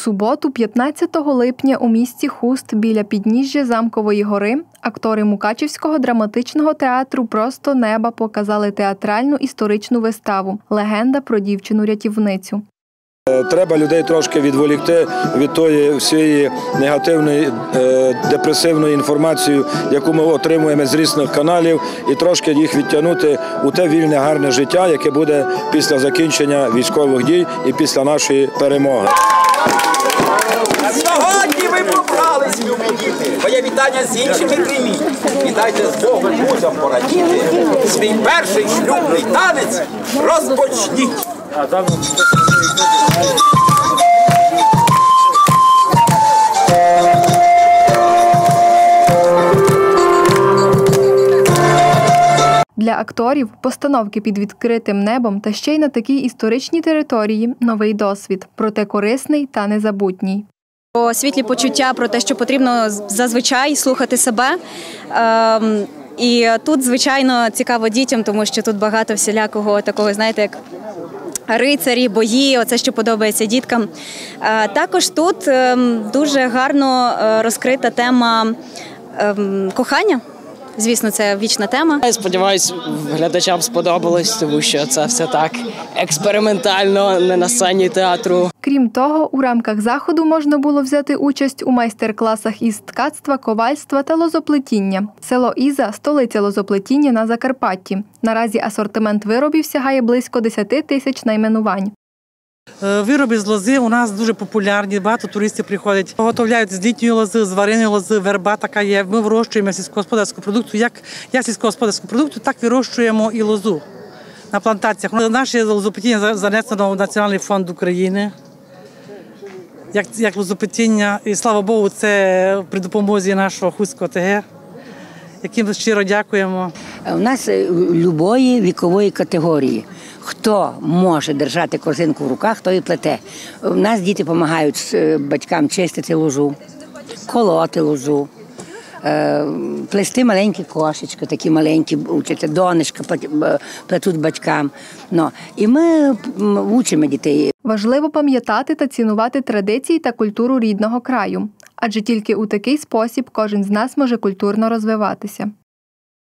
суботу, 15 липня, у місті Хуст біля підніжжя Замкової гори актори Мукачівського драматичного театру «Просто неба» показали театральну історичну виставу «Легенда про дівчину-рятівницю». Треба людей трошки відволікти від тої всієї негативної, депресивної інформації, яку ми отримуємо з різних каналів, і трошки їх відтягнути у те вільне, гарне життя, яке буде після закінчення військових дій і після нашої перемоги. Сьогодні ви попались, любі діти. Моє вітання з іншими прийміть. Вітайте з Богом, музям порадіти. Свій перший шлюбний танець розпочніть. Для акторів постановки під відкритим небом та ще й на такій історичній території – новий досвід, проте корисний та незабутній. Світлі почуття про те, що потрібно зазвичай слухати себе. І тут, звичайно, цікаво дітям, тому що тут багато всілякого такого, знаєте, як рицарі, бої, оце, що подобається діткам. Також тут дуже гарно розкрита тема кохання. Звісно, це вічна тема. Я сподіваюся, глядачам сподобалось, тому що це все так експериментально, не на сцені театру. Крім того, у рамках заходу можна було взяти участь у майстер-класах із ткацтва, ковальства та лозоплетіння. Село Іза – столиця лозоплетіння на Закарпатті. Наразі асортимент виробів сягає близько 10 тисяч найменувань. Вироби з лози у нас дуже популярні, багато туристів приходять. Виготовляють з літньої лози, з вареної лози, верба така є. Ми вирощуємо сільськогосподарську продукцію. Як сільськогосподарську продукцію, так вирощуємо і лозу на плантаціях. Наше лозоплетіння занесено в Національний фонд України. Як лозоплетіння, і слава Богу, це при допомозі нашого Хустського ТГ, яким щиро дякуємо. У нас любої вікової категорії. Хто може держати корзинку в руках, той і плете. У нас діти допомагають батькам чистити лозу, колоти лозу, плести маленькі кошечки, такі маленькі, учаться, донечка плетуть батькам. І ми вчимо дітей. Важливо пам'ятати та цінувати традиції та культуру рідного краю. Адже тільки у такий спосіб кожен з нас може культурно розвиватися.